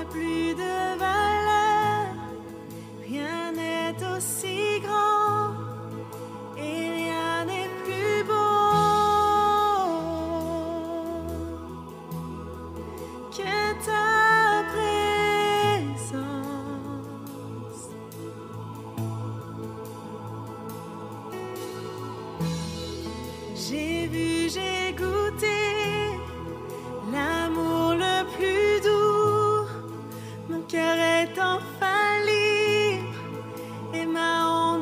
plus de valeur, rien n'est aussi grand et rien n'est plus beau que ta présence. J'ai vu, j'ai goûté l'amour le plus doux. Mon cœur est enfin libre et ma honte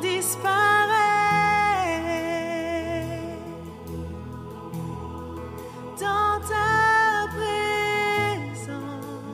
disparaît. Dans ta présence,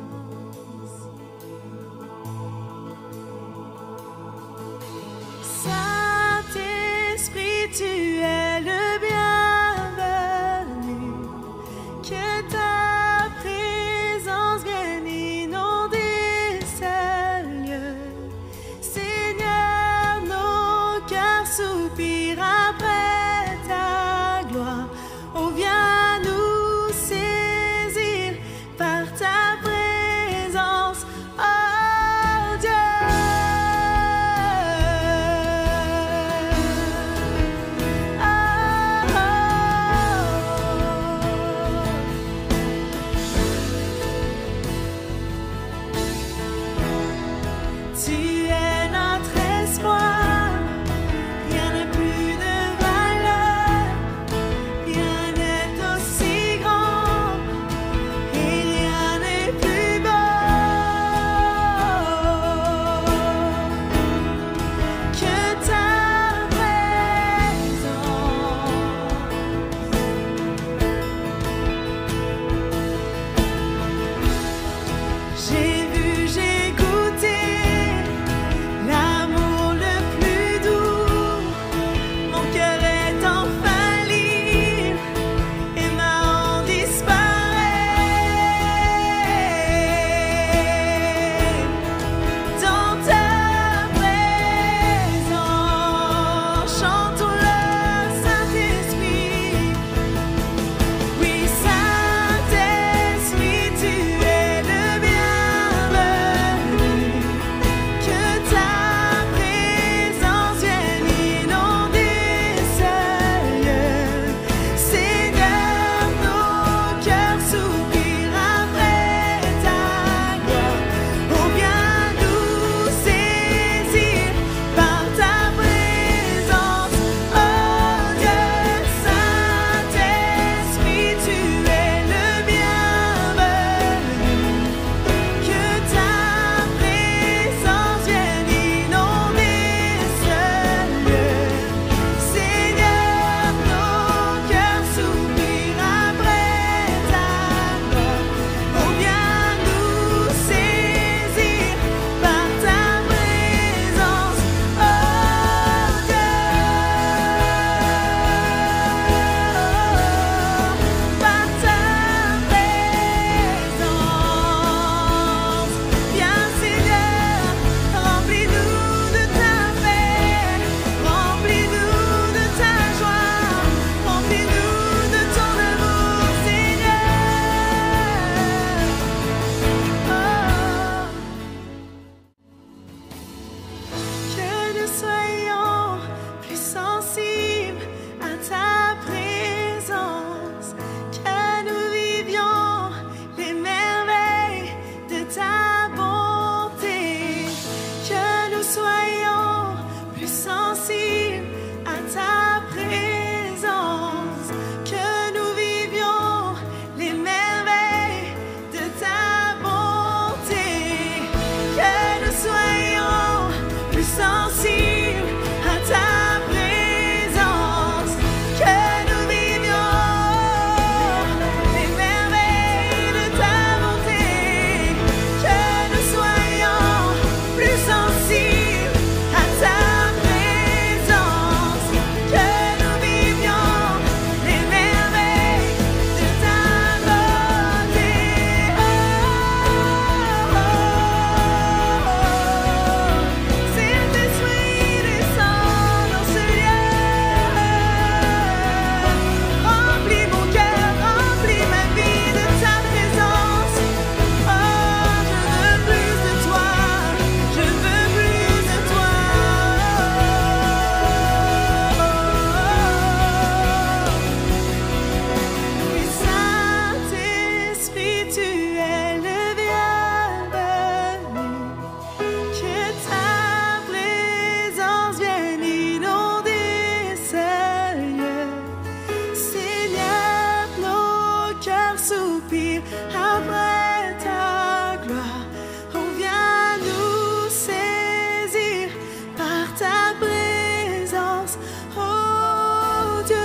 soupir après ta gloire. On vient nous saisir par ta présence, oh Dieu.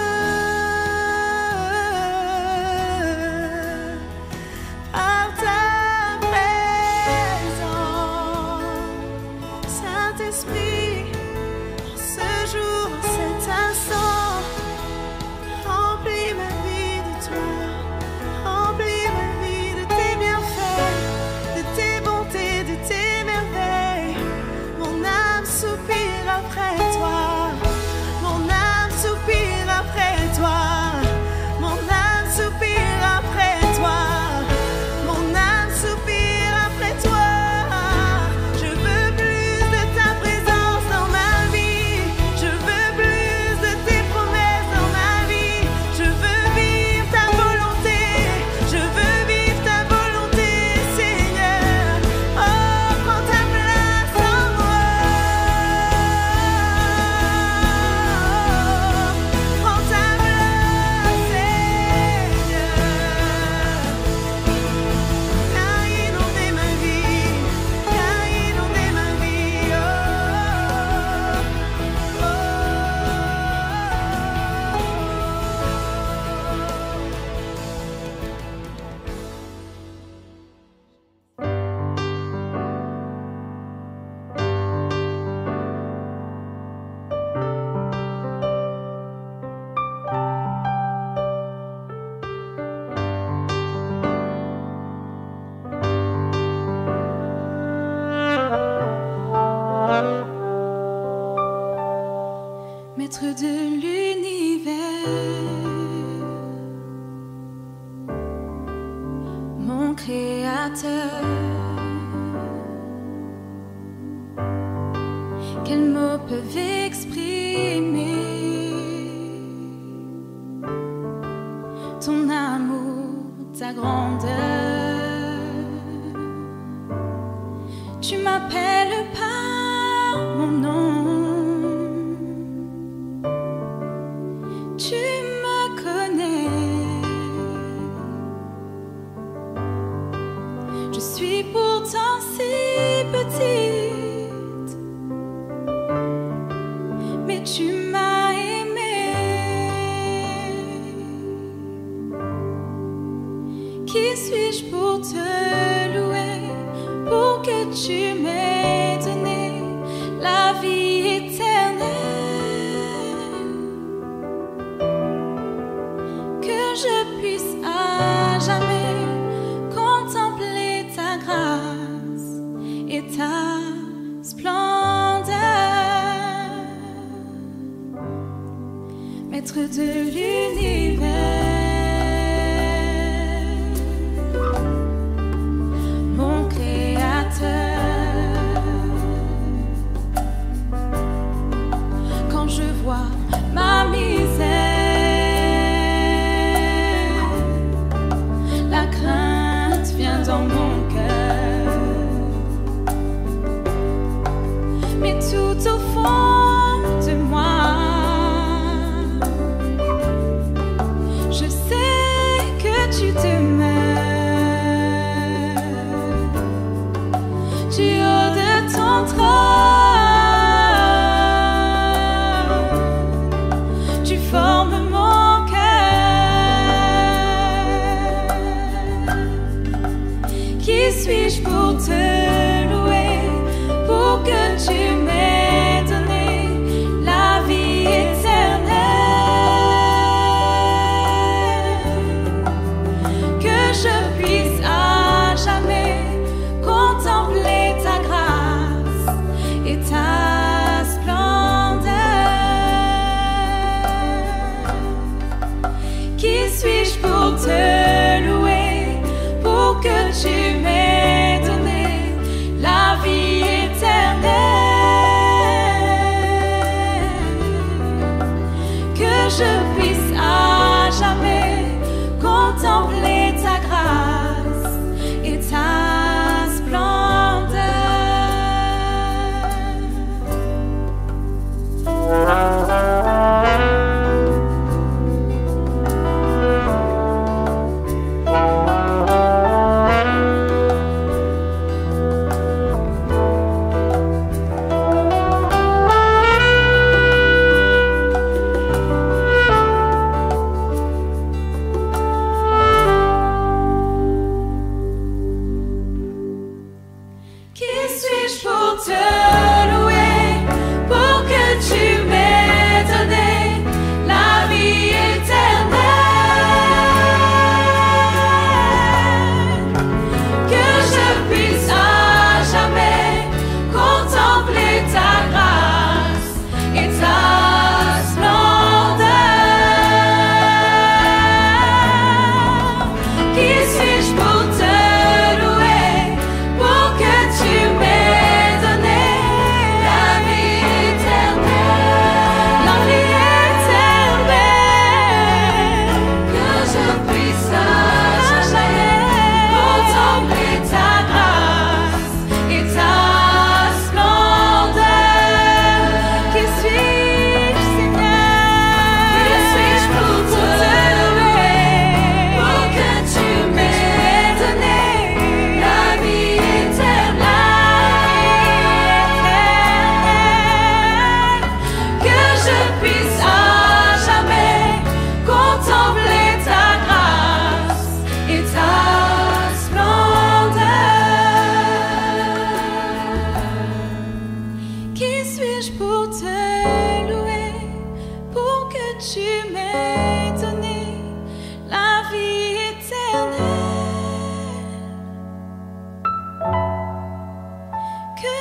Par ta présence, Saint-Esprit, en ce jour, en cet instant, remplis ma vie de toi, remplis ma vie de tes bienfaits, de tes bontés, de tes merveilles. Mon âme soupire après toi, mon âme soupire après toi, mon âme soupire après toi, mon âme soupire après toi. Je veux plus de ta présence dans ma vie, je veux plus de tes promesses dans ma vie. Je veux vivre ta volonté, je veux vivre ta volonté, Seigneur. Oh, prends ta place en moi, prends ta place, Seigneur. Car inonder ma vie, car inonder ma vie, oh, Maître de l'univers, mon créateur, quels mots peuvent exprimer ton amour, ta grandeur? Tu m'appelles par mon nom, tu me connais. Je suis pourtant si petite, mais tu m'as aimé. Qui suis-je pour te louer, pour que tu m'aies donné la vie éternelle? Que je puisse à jamais contempler ta grâce et ta splendeur. Maître de l'univers, mon créateur, quand je vois ma misère, la crainte vient dans mon cœur, mais tout au fond de moi, je sais que tu demeures du haut de ton trône. Tu formes mon cœur. Qui suis-je pour te louer, pour que tu m'aies donné la vie éternelle? Que je puisse à jamais contempler ta grâce et ta splendeur. Qui suis-je pour te louer, pour que tu m'aies donné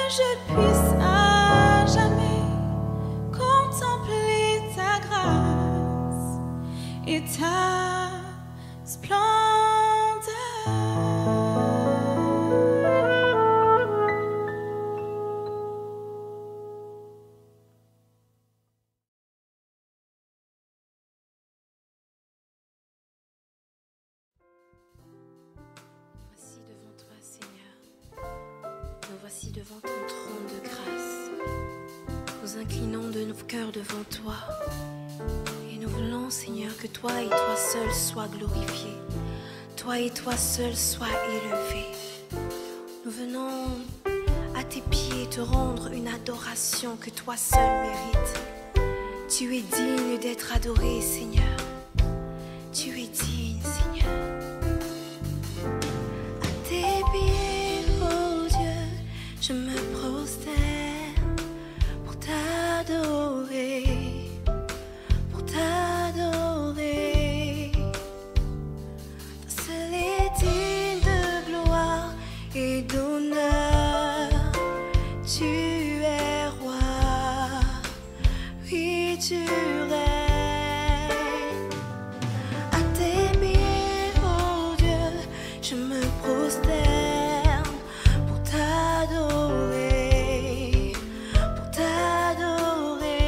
je puisse à jamais contempler ta grâce et ta splendeur. Voici devant toi, Seigneur. Nous voici devant ton trône de grâce. Nous inclinons de nos cœurs devant toi. Et nous voulons, Seigneur, que toi et toi seul sois glorifiés. Toi et toi seul sois élevé. Nous venons à tes pieds te rendre une adoration que toi seul mérites. Tu es digne d'être adoré, Seigneur. Tu es digne, Seigneur. À tes pieds, oh Dieu, je me prosterne pour t'adorer, pour t'adorer. Toi seul est digne de gloire et d'honneur. Tu es roi, oui tu règnes. À tes pieds, oh Dieu, je me prosterne pour t'adorer, pour t'adorer.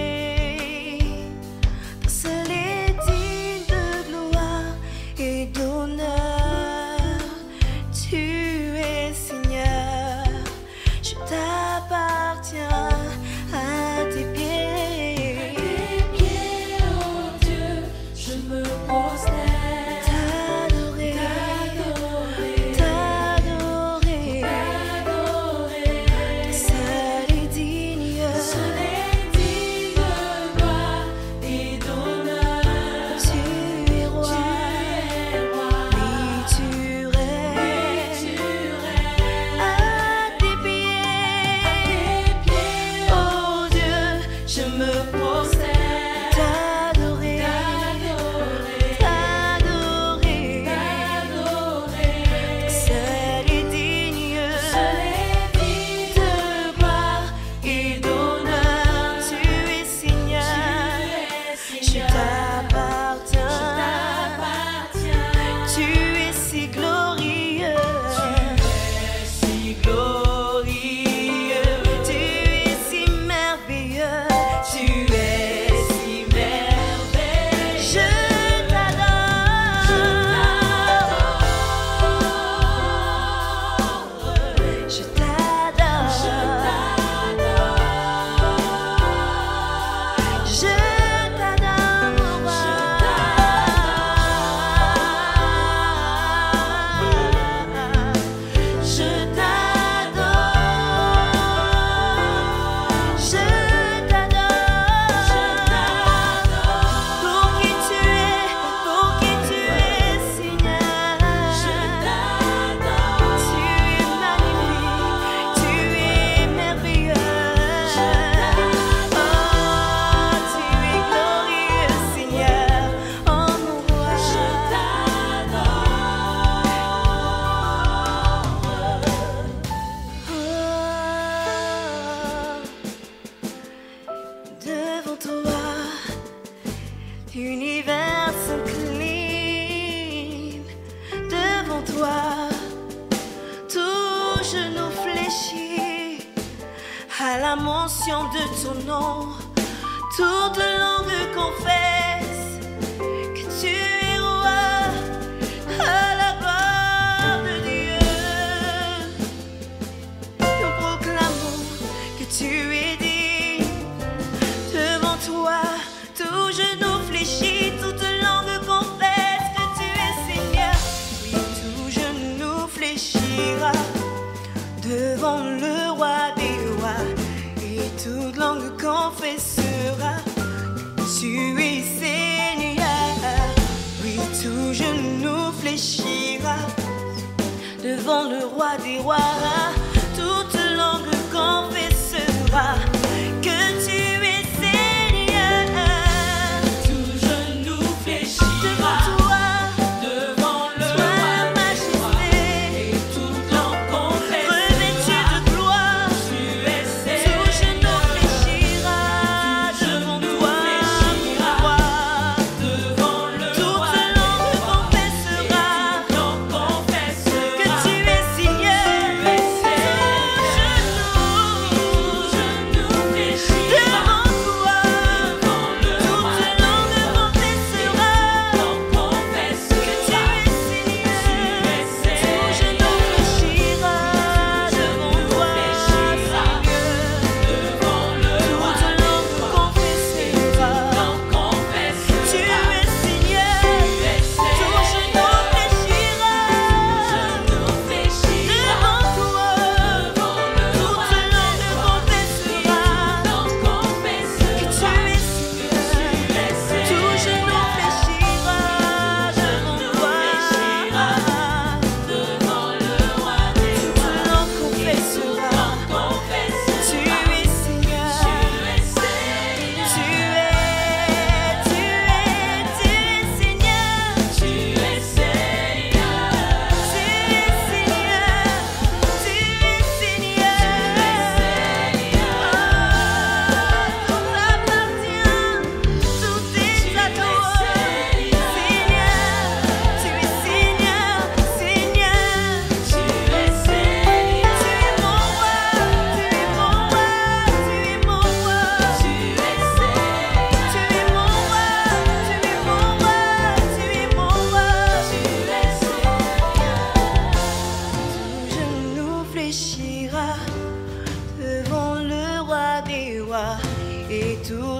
Toi seul est digne de gloire et d'honneur. Tu es Seigneur, je t'appartiens. À tes pieds, oh Dieu, je me prosterne. T'adorer, t'adorer, t'adorer. Seul est digne de gloire et d'honneur. Tu es roi, oui tu règnes. À tes pieds, oh Dieu, je me prosterne. T'adorer, t'adorer, t'adorer. Seul est digne de gloire et d'honneur. Tu es Seigneur, je t'appartiens. Tu es si glorieux, si glorieux. Tu es si merveilleux, tu es si merveilleux. Je t'adore, je t'adore, je t'adore, je t'adore, je t'adore, pour qui tu es, Seigneur. Je t'adore, tu es magnifique, tu es merveilleux. Je t'adore, oh, tu es glorieux, Seigneur, oh mon roi. Je devant toi, l'univers s'incline. Devant toi, tout genou fléchit à la mention de ton nom. Toute langue confesse que tu es roi, à la gloire de Dieu. Nous proclamons que tu es digne. Devant toi, tout genou fléchit, toute langue confesse que tu es Seigneur. Oui, tout genou fléchira devant le roi des rois, et toute langue confessera que tu es Seigneur. Oui, tout genou fléchira devant le roi des rois, toute langue confessera que tu es Seigneur. Tout genou fléchira devant toi, devant le roi majesté, et toute langue confessera, revêtu de gloire, tu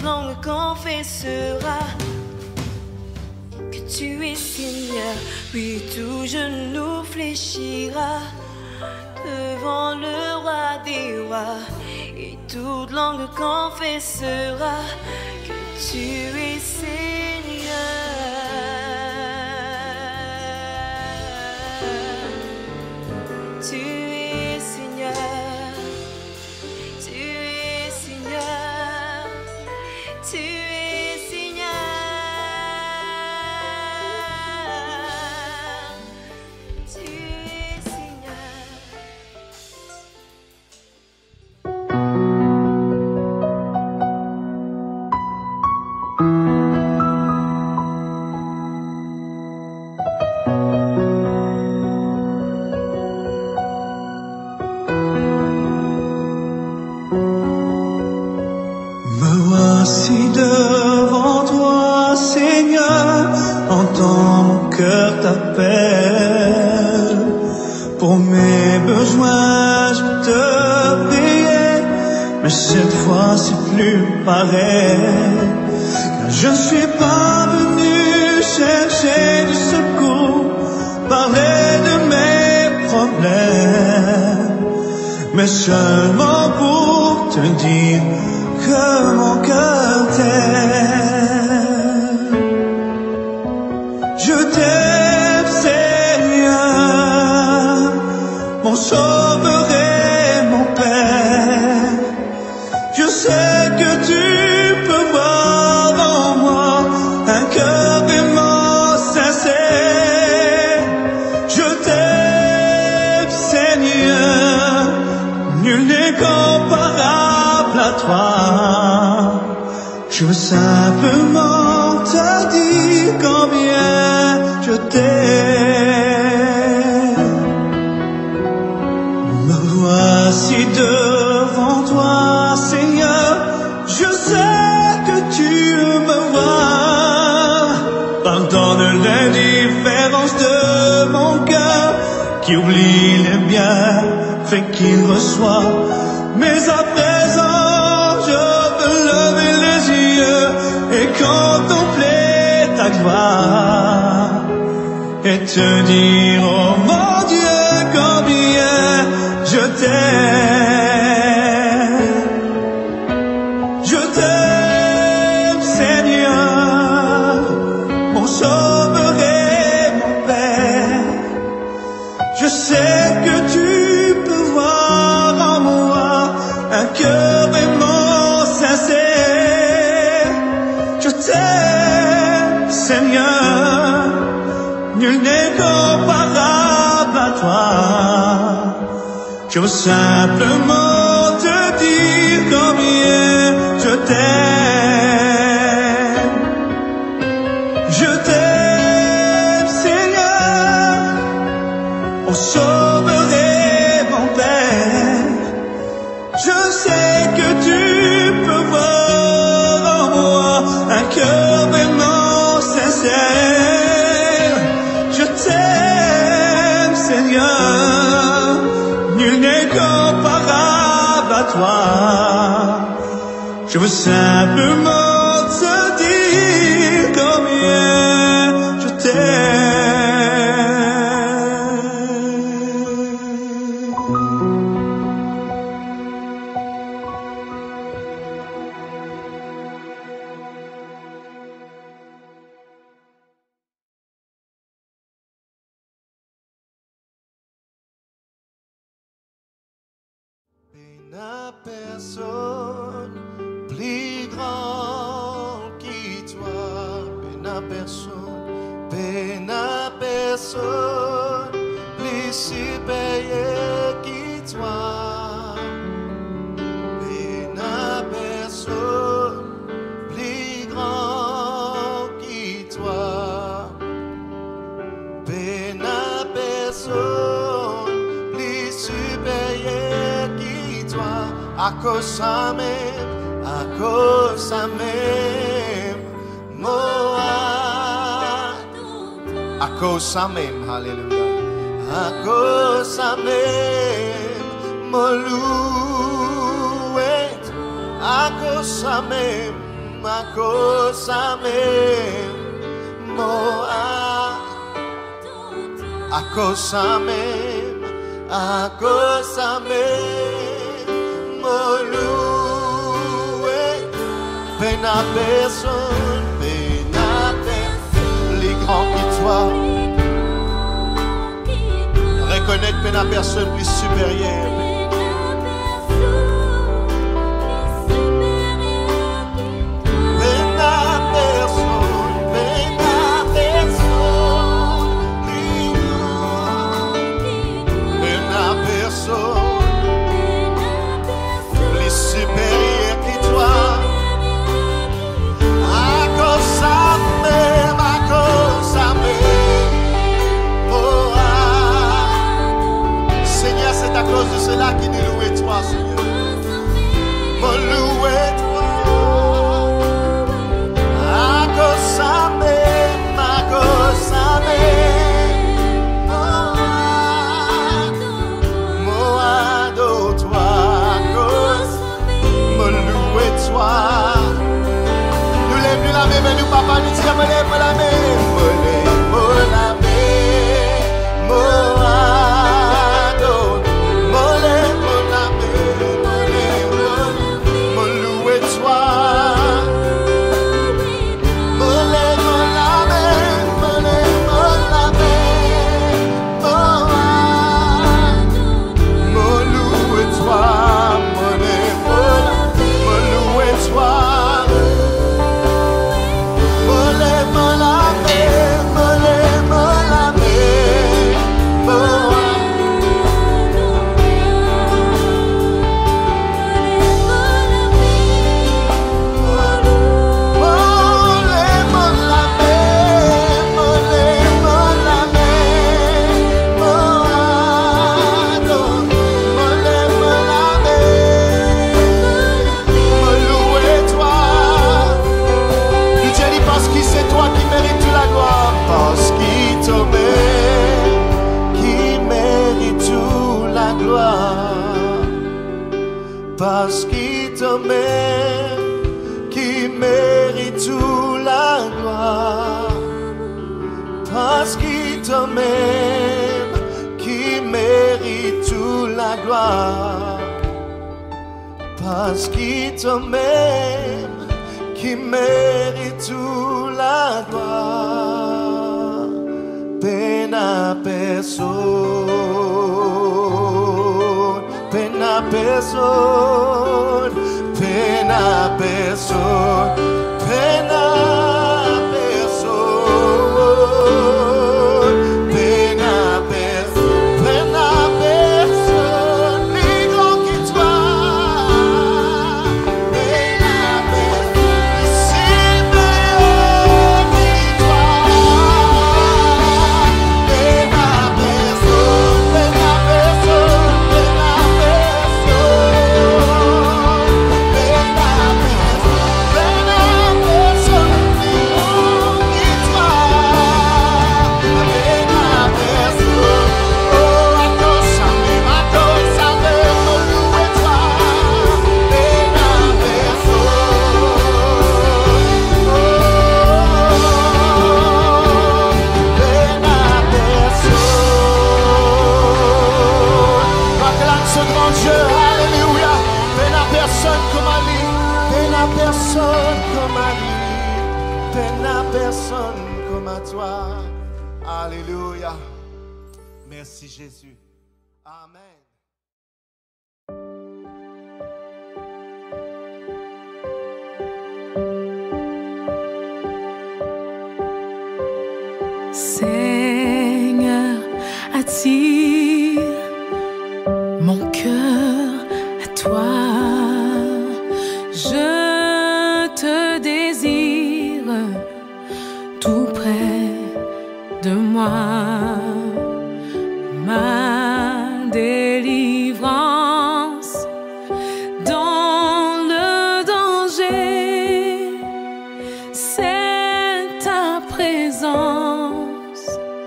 toute langue confessera que tu es Seigneur. Puis tout genou fléchira devant le roi des rois, et toute langue confessera que tu es Seigneur. Tu es Seigneur, tu es Seigneur, tu es Seigneur, tu es Seigneur. Voici devant toi, Seigneur, entends mon cœur t'appelle. Pour mes besoins, je te priais, mais cette fois c'est plus pareil. Car je ne suis pas venu chercher du secours, parler de mes problèmes, mais seulement pour te dire que mon cœur t'aime. Je t'aime, Seigneur, mon sauveur et mon Père. Je sais que tu peux voir en moi un cœur vraiment sincère. Je t'aime, Seigneur, nul n'est comparable à toi. Je veux simplement te dire combien je t'aime. Me voici devant toi, Seigneur. Je sais que tu me vois. Pardonne l'indifférence de mon cœur qui oublie les bienfaits qu'il reçoit. Mais à présent, je veux lever les yeux et contempler ta gloire et te dire, oh mon Dieu, combien je t'aime. Je t'aime, Seigneur, mon sauveur et mon Père. Je sais que tu peux voir en moi un cœur vraiment sincère. Je t'aime, Seigneur, nul n'est comparable à toi. Je veux simplement te dire combien je t'aime. Je t'aime, Seigneur, mon sauveur et mon Père. Je sais que tu peux voir en moi un cœur vraiment sincère. Je t'aime, Seigneur, nul n'est comparable à toi. Je veux simplement te dire combien je n'a personne plus grand qui toi, n'a personne plus supérieur qui toi, n'a personne plus grand qui toi, n'a personne plus supérieur qui toi, à cause ça même, moi, à cause ça même, alléluia, à cause ça même, mon loué, à cause ça même, akosame moa akosame moloué pena personne les grands qui toi reconnaître pena personne plus supérieure. C'est là qui nous loue toi, Seigneur. Mon loué toi. Akosame, moado toi. Mon loué toi. Nous lèvons la main, mais nous papa nous dit, me lève la main, me lève la main, moado. Parce qu'il te m'aime, qui mérite toute la gloire. Parce qu'il te m'aime, qui mérite toute la gloire. Parce qu'il te m'aime, qui mérite toute la gloire. Pena personne, pena personne, pena personne, pena personne, pena personne, pena personne, les grands qui toi, pena personne, si meilleur qui toi, pena personne, pena personne, pena personne comme à toi. Alléluia. Merci Jésus. Amen. Seigneur, attire mon cœur à toi. Je te désire tout près de moi. Ma délivrance dans le danger, c'est ta présence,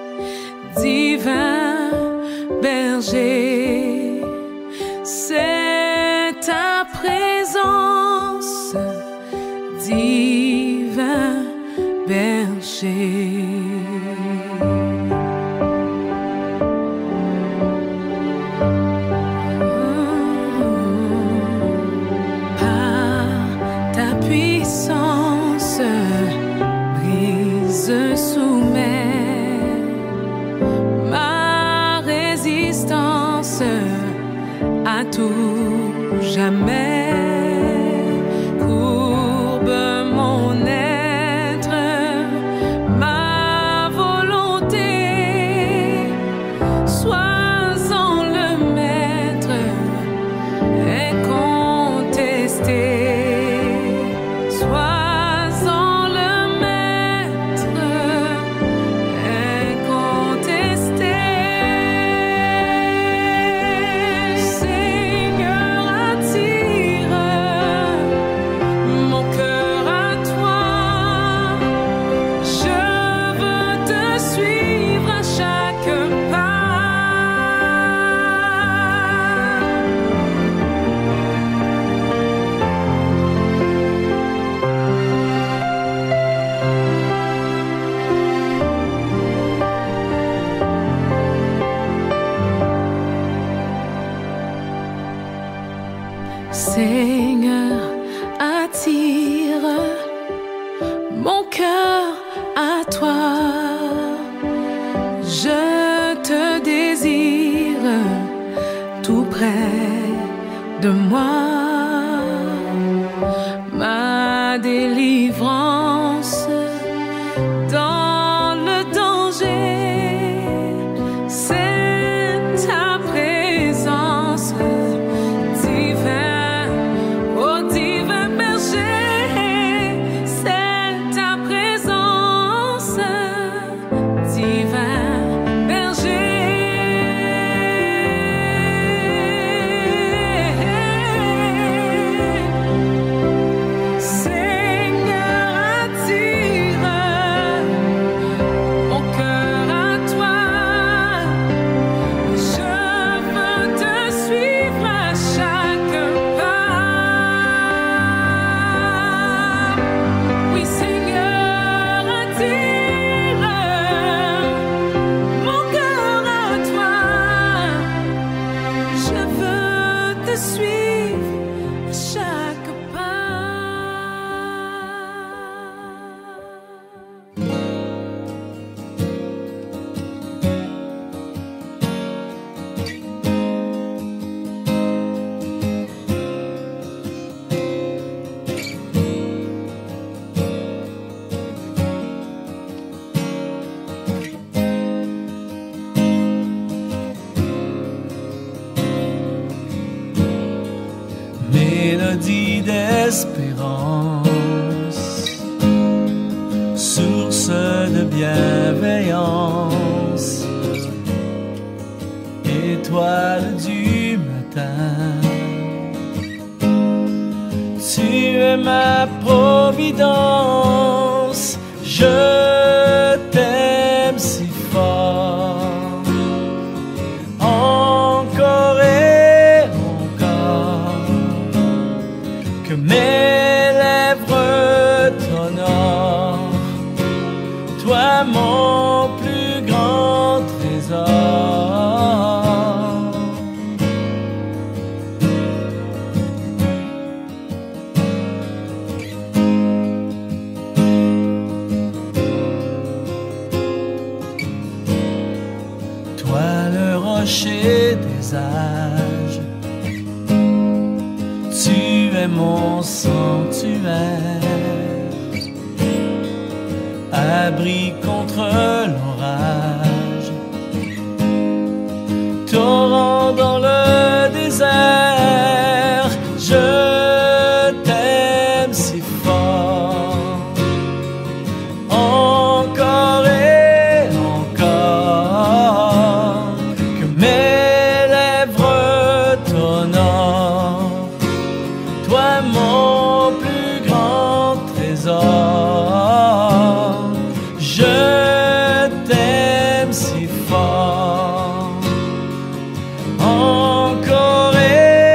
divin berger. C'est ta présence, divin grâce à tout jamais. Courbe mon être, ma volonté, sois-en le maître incontesté. Sois-en le maître incontesté. Seigneur, attire mon cœur à toi. Je veux te suivre à chaque pas. Seigneur, attire mon cœur à toi. Je te désire tout près de moi. Ma délivrance dans le danger, c'est ta présence divin, ô divin berger, c'est ta présence divin berger. Seigneur, attire mon cœur à toi. Je veux te suivre à chaque pas. Oui, Seigneur, attire mon cœur à toi. Je veux te suivre à chaque pas. Mélodie d'espérance, source de bienveillance, étoile du matin. Tu es ma providence, je t'aime si fort. Encore et encore, que mes lèvres t'honorent, toi mon plus grand trésor. Toi le rocher des âges, tu es mon sanctuaire, abri contre l'orage, torrent dans le désert. Je t'aime si fort, encore et encore, que mes lèvres t'honorent, toi mon plus grand trésor. Je t'aime si fort, encore et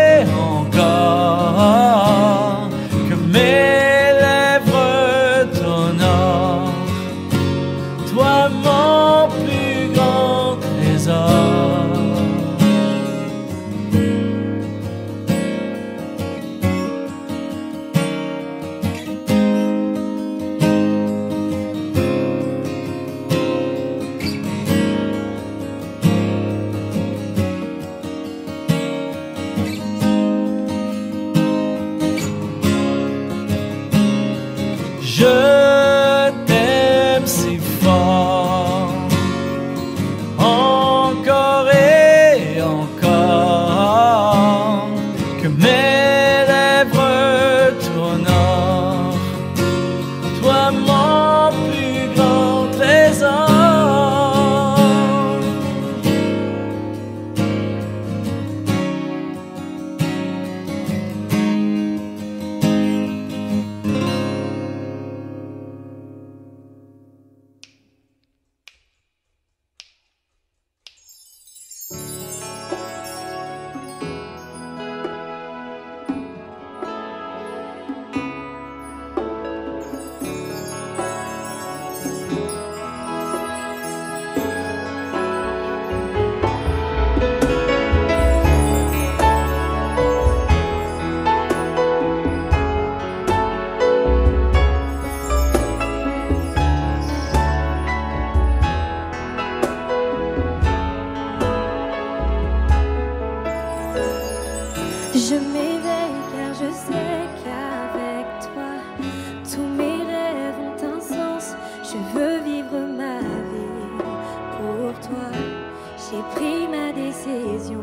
Je m'éveille car je sais qu'avec toi, tous mes rêves ont un sens. Je veux vivre ma vie pour toi. J'ai pris ma décision.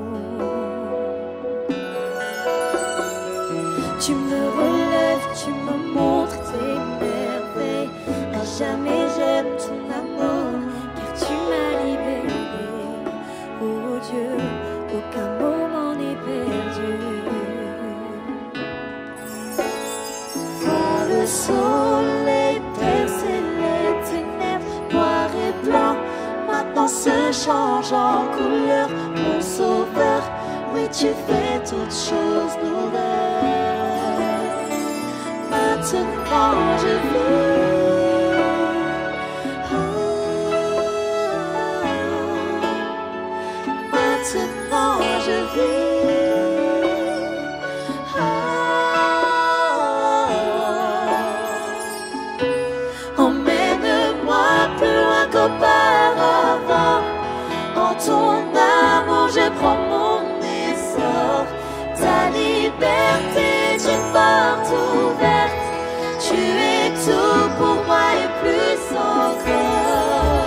Tu me relèves, tu me montres tes merveilles. À jamais j'aime ton amour, car tu m'as libéré. Oh Dieu, aucun moment n'est perdu. Vois le soleil percer les ténèbres, noir et blanc, maintenant se change en couleur. Mon sauveur, oui tu fais toutes choses nouvelles. Maintenant je vis, maintenant je vis, emmène-moi plus loin qu'auparavant. En ton amour je prends mon essor. Ta liberté est une porte ouverte. Tu es tout pour moi et plus encore.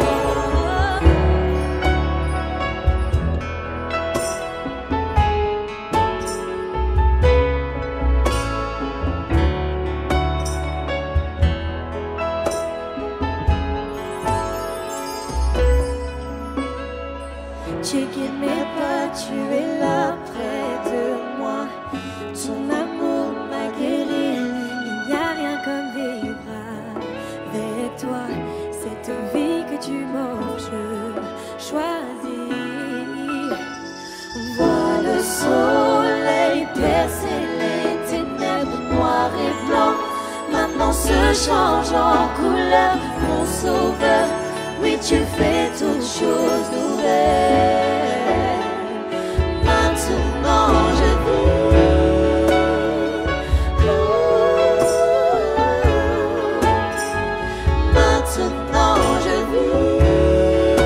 Tu guides mes pas, tu es là près de moi. Ton amour m'a guéri. Il n'y a rien comme vivre avec toi. Cette vie que tu m'offres, je choisis. Vois le soleil percer les ténèbres, noir et blanc, maintenant se change en couleur. Mon sauveur, oui tu fais toutes choses nouvelles. Maintenant je vis, maintenant je vis,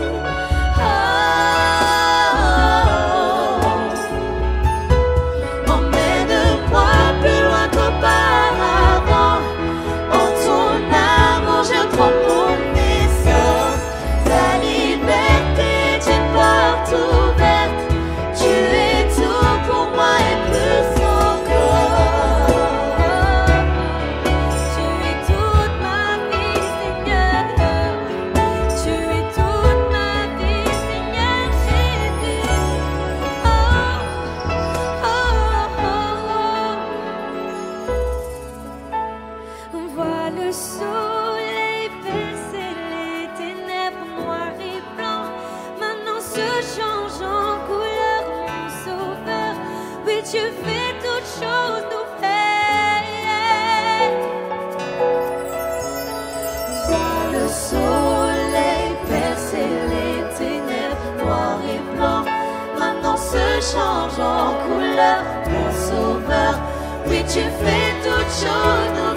emmène-moi plus loin qu'auparavant. En ton amour je prends mon essor. Ta liberté est une porte ouverte. Tu es tout pour moi et plus encore. Tu es toute ma vie, Seigneur. Tu es toute ma vie, Seigneur Jésus. Oh, oh, oh. Vois le soleil percer les ténèbres, noir et blanc, maintenant se change en couleur. Mon sauveur, oui tu fais toutes choses nouvelles. Vois le soleil percer les ténèbres, noir et blanc, maintenant se change en couleur. Mon sauveur, oui tu fais toutes choses nouvelles.